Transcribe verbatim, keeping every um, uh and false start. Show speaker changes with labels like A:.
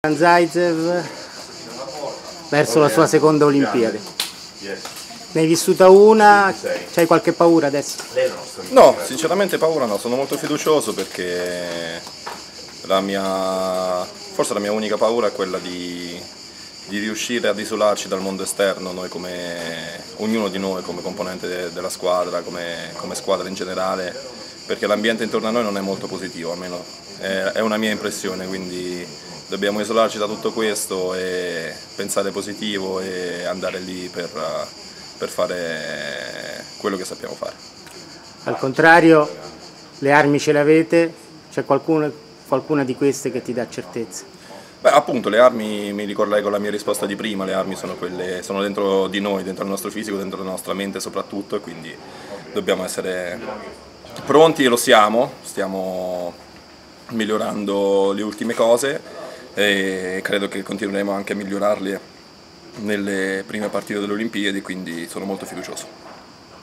A: Zaitsev verso la sua seconda Olimpiade. Ne hai vissuta una, c'hai qualche paura adesso?
B: No, sinceramente paura no, sono molto fiducioso perché la mia, forse la mia unica paura è quella di, di riuscire ad isolarci dal mondo esterno, noi come, ognuno di noi come componente de, della squadra, come, come squadra in generale, perché l'ambiente intorno a noi non è molto positivo, almeno è, è una mia impressione, quindi dobbiamo isolarci da tutto questo e pensare positivo e andare lì per, per fare quello che sappiamo fare.
A: Al contrario, le armi ce le avete? C'è qualcuno, qualcuna di queste che ti dà certezza?
B: Beh, appunto, le armi, mi ricollego alla mia risposta di prima, le armi sono quelle, sono dentro di noi, dentro il nostro fisico, dentro la nostra mente soprattutto, e quindi dobbiamo essere pronti e lo siamo, stiamo migliorando le ultime cose e credo che continueremo anche a migliorarle nelle prime partite delle Olimpiadi, quindi sono molto fiducioso.